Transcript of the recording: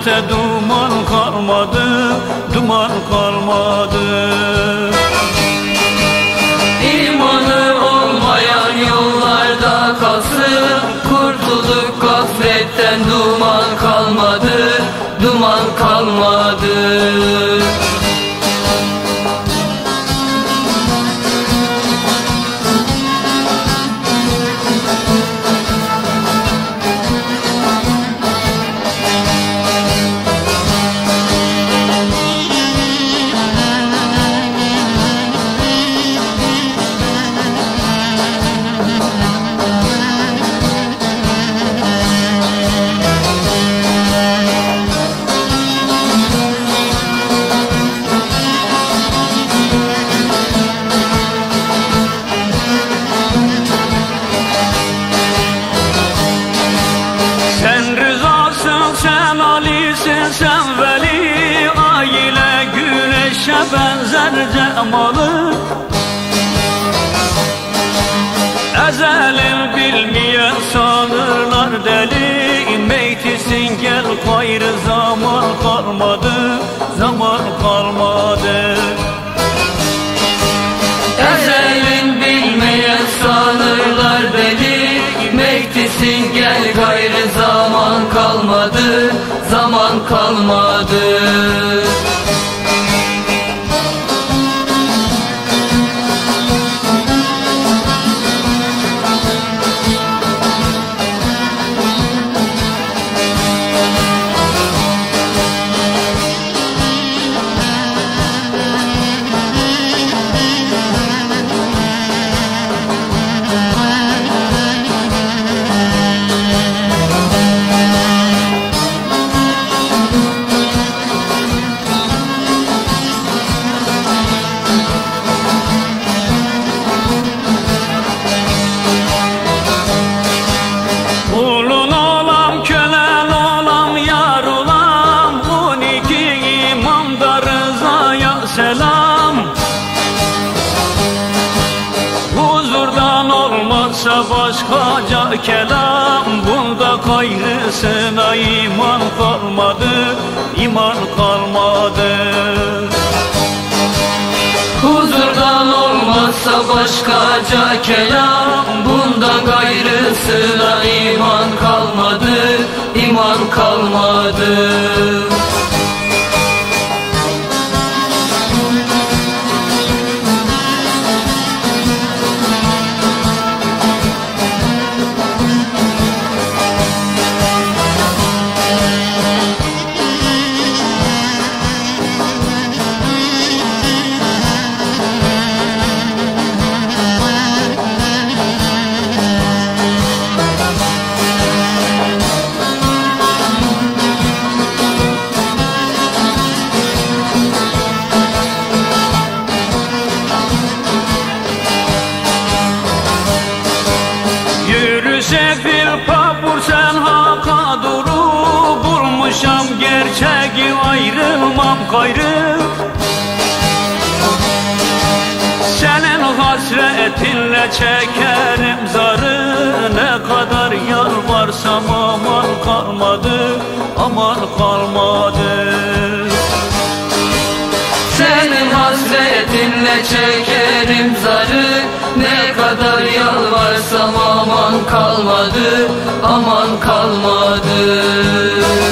hasrete duman kalmadı, duman kalmadı. İmanı olmayan yollarda kalsın, kurtulduk gafletten, duman kalmadı, duman kalmadı. Sen veli, aile güneşe benzer cemalı. Ezelin bilmeyen sanırlar deli, meytisin gel gayrı zaman kalmadı, zaman kalmadı. Ezelin bilmeyen sanırlar deli, meytisin gel gayrı zaman kalmadı, zaman kalmadı. Selam, huzurdan olmazsa başkaca kelam, bunda gayrısına iman kalmadı, iman kalmadı. Huzurdan olmazsa başkaca kelam, bunda gayrısına iman kalmadı, iman kalmadı. Sefil papur sen haka duru, bulmuşam gerçeği ayrılmam gayrı. Senin hasretinle çekerim zarı, ne kadar yalvarsam aman kalmadı, aman kalmadı. Senin hasretinle çekerim zarı, ne kadar yalvarsam aman kalmadı, aman kalmadı.